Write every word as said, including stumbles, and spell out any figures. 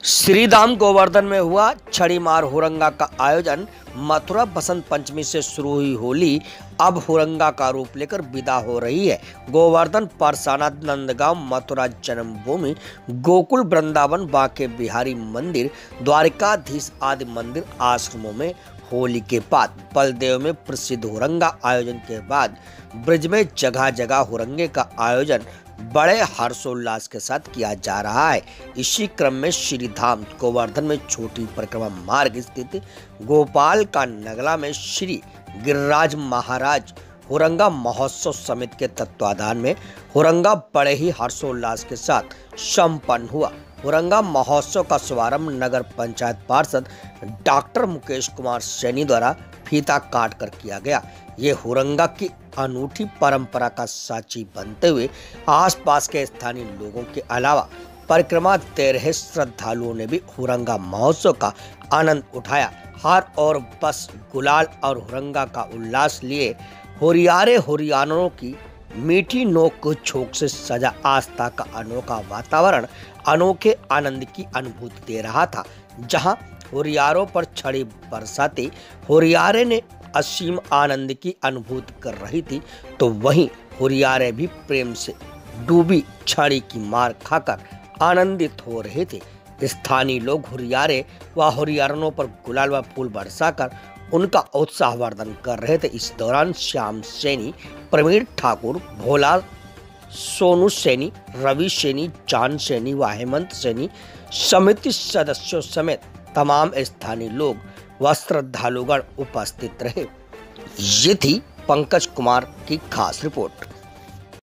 श्रीधाम गोवर्धन में हुआ छड़ी मार हुरंगा का आयोजन। मथुरा बसंत पंचमी से शुरू हुई होली अब हुरंगा का रूप लेकर विदा हो रही है। गोवर्धन, परसाना, नंदगांव, मथुरा जन्मभूमि, गोकुल, वृंदावन, बांके बिहारी मंदिर, द्वारिकाधीश आदि मंदिर आश्रमों में होली के बाद बलदेव में प्रसिद्ध हुरंगा आयोजन के बाद ब्रज में जगह जगह हुरंगे का आयोजन बड़े हर्षोल्लास के साथ किया जा रहा है। इसी क्रम में श्रीधाम गोवर्धन में छोटी परिक्रमा मार्ग स्थित गोपाल का नगला में श्री गिरिराज महाराज हुरंगा महोत्सव समिति के तत्वाधान में हुरंगा बड़े ही हर्षोल्लास के साथ संपन्न हुआ। हुरंगा महोत्सव का शुभारंभ नगर पंचायत पार्षद डॉक्टर मुकेश कुमार सैनी द्वारा फीता काट कर किया गया। ये हुरंगा की अनूठी परंपरा का साक्षी बनते हुए आसपास के स्थानीय लोगों के अलावा परिक्रमा दे रहे श्रद्धालुओं ने भी हुरंगा महोत्सव का आनंद उठाया। हार और बस गुलाल और हुरंगा का उल्लास लिए हुरियारे हुरियारों की मीठी नोक झोंक से सजा आस्था का अनोखा वातावरण अनोखे आनंद की अनुभूति दे रहा था। जहां हुरियारों पर छड़ी बरसाते हुरियारे ने असीम आनंद की अनुभूति कर रही थी, तो वहीं हुरियारे भी प्रेम से डूबी छड़ी की मार खाकर आनंदित हो रहे थे। स्थानीय लोग हुरियारे व हुरियारनों पर गुलाल व फूल बरसाकर उनका उत्साहवर्धन कर रहे थे। इस दौरान श्याम सैनी, प्रवीण ठाकुर, भोला, सोनू सैनी, रवि सैनी, जान सैनी व हेमंत सैनी समिति सदस्यों समेत तमाम स्थानीय लोग व श्रद्धालुगण उपस्थित रहे। ये थी पंकज कुमार की खास रिपोर्ट।